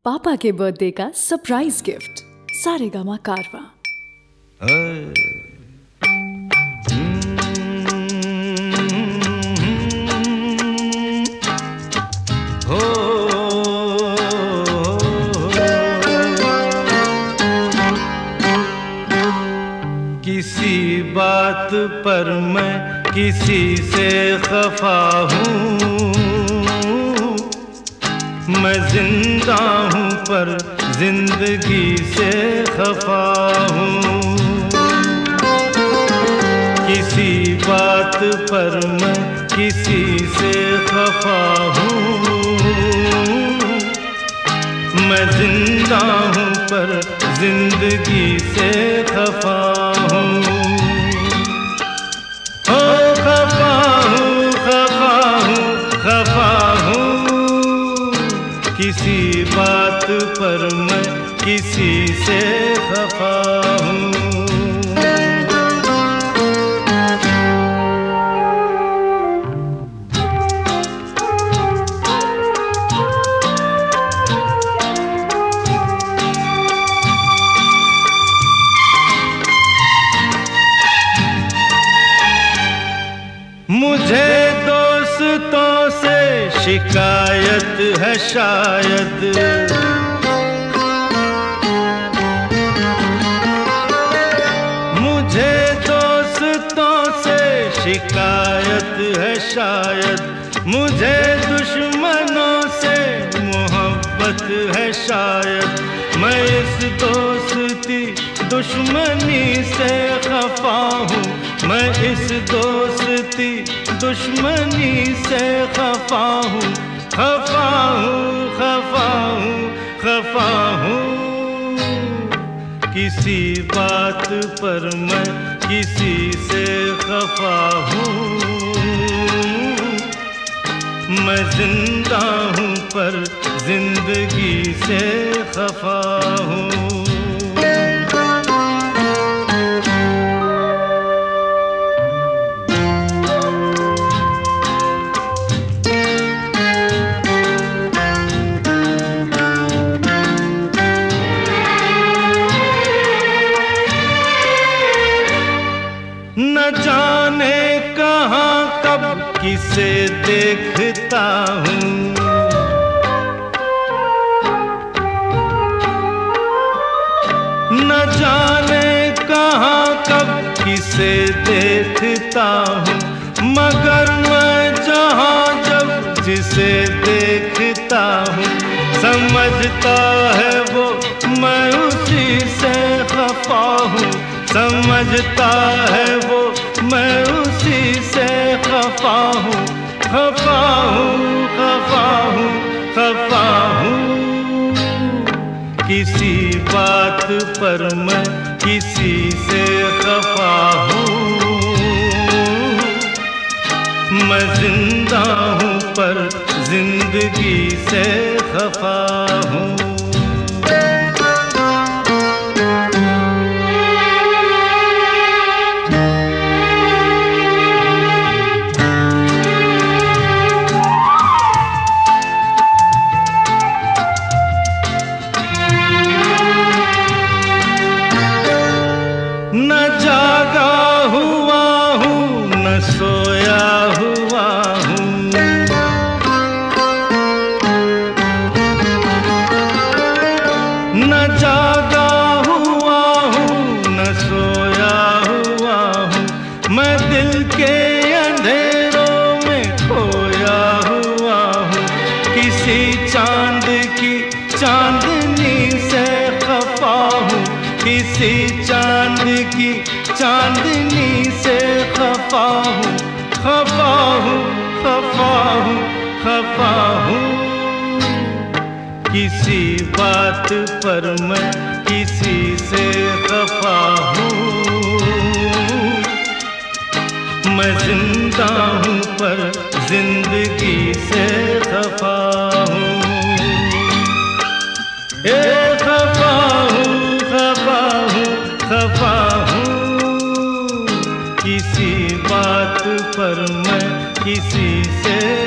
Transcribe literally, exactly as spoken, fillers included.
पापा के बर्थडे का सरप्राइज गिफ्ट सारेगामा कारवां। किसी बात पर मैं किसी से खफा हूँ, मैं जिंदा हूँ पर जिंदगी से खफा हूँ। किसी बात पर मैं किसी से खफा हूँ, मैं जिंदा हूँ पर जिंदगी से खफा हूँ। ओ खफा हूँ, खफा हूँ, खफा हूँ, किसी बात पर मैं किसी से खफा हूँ। मुझे दोस्तों से शिकायत है शायद, मुझे दोस्तों से शिकायत है शायद, मुझे दुश्मनों से मोहब्बत है शायद। मैं इस दोस्ती दुश्मनी से खफा हूँ, मैं इस दोस्ती दुश्मनी से खफा हूँ। खफा हूँ, खफा हूँ, खफा हूँ, किसी बात पर मैं किसी से खफा हूँ। मैं जिंदा हूँ पर जिंदगी से खफा हूँ। न जाने कहाँ कब किसे देखता हूँ, न जाने कहाँ कब किसे देखता हूँ, मगर मैं जहाँ जब जिसे देखता हूँ, समझता है वो मैं उसी से खफा हूँ। समझता है वो मैं उसी से खफा हूँ। खफा हूँ, खफा हूँ, खफा हूँ, किसी बात पर मैं किसी से खफा हूँ। मैं जिंदा हूँ पर जिंदगी से खफा हूँ। न जागा हुआ हूँ, न सोया हुआ हूँ, न जागा हुआ हूँ, न सोया हुआ हूँ, मैं दिल के अंधेरों में खोया हुआ हूँ। किसी चांद की चांदनी से खफा हूँ, किसी चांद की चांदनी से खफा हूँ। खफा हूँ, खफा हूँ, खफा हूँ, किसी बात पर मैं किसी से खफा हूँ। मैं जिंदा हूँ पर जिंदगी से खफा हूँ। ए खफा हूँ, खफा हूँ, खफा हूँ, किसी बात पर मैं किसी से